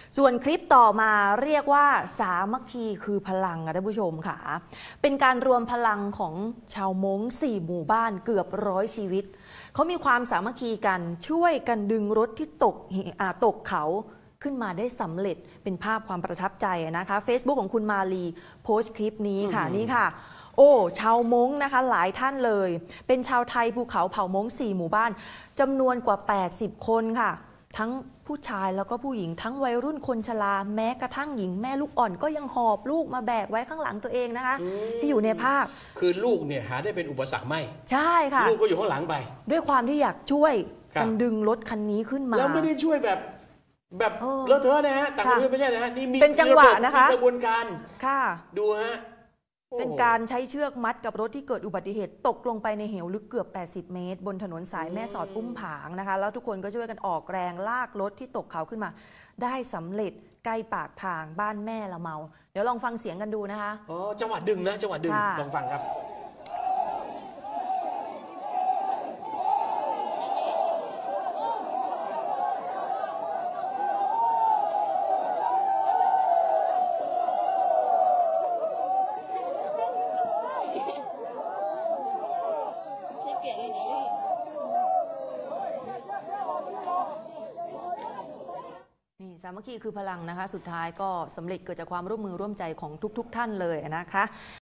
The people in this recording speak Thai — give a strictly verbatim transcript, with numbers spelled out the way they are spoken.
ส่วนคลิปต่อมาเรียกว่าสามัคคีคือพลังค่ะท่านผู้ชมค่ะเป็นการรวมพลังของชาวม้งสี่หมู่บ้านเกือบร้อยชีวิตเขามีความสามัคคีกันช่วยกันดึงรถที่ตกตกเขาขึ้นมาได้สำเร็จเป็นภาพความประทับใจนะคะ Facebook ของคุณมาลีโพสต์คลิปนี้ค่ะนี่ค่ะโอ้ชาวม้งนะคะหลายท่านเลยเป็นชาวไทยภูเขาเผ่าม้งสี่หมู่บ้านจำนวนกว่าแปดสิบคนค่ะทั้งผู้ชายแล้วก็ผู้หญิงทั้งวัยรุ่นคนชราแม้กระทั่งหญิงแม่ลูกอ่อนก็ยังหอบลูกมาแบกไว้ข้างหลังตัวเองนะคะที่อยู่ในภาพคือลูกเนี่ยหาได้เป็นอุปสรรคไม่ใช่ค่ะลูกก็อยู่ข้างหลังไปด้วยความที่อยากช่วยกันดึงรถคันนี้ขึ้นมาแล้วไม่ได้ช่วยแบบแบบเลอะเทอะนะฮะต่างประเทศไม่ใช่นะฮะนี่มีเป็นจังหวะนะคะกระบวนการค่ะดูฮะเป็นการใช้เชือกมัดกับรถที่เกิดอุบัติเหตุตกลงไปในเหวลึกเกือบแปดสิบเมตรบนถนนสายแม่สอดอุ้มผางนะคะแล้วทุกคนก็ช่วยกันออกแรงลากรถที่ตกเขาขึ้นมาได้สำเร็จใกล้ปากทางบ้านแม่ละเมาเดี๋ยวลองฟังเสียงกันดูนะคะอ๋อจังหวะดึงนะจังหวะดึงลองฟังครับนี่สามัคคีคือพลังนะคะสุดท้ายก็สำเร็จเกิดจากความร่วมมือร่วมใจของทุกๆ ท่านเลยนะคะ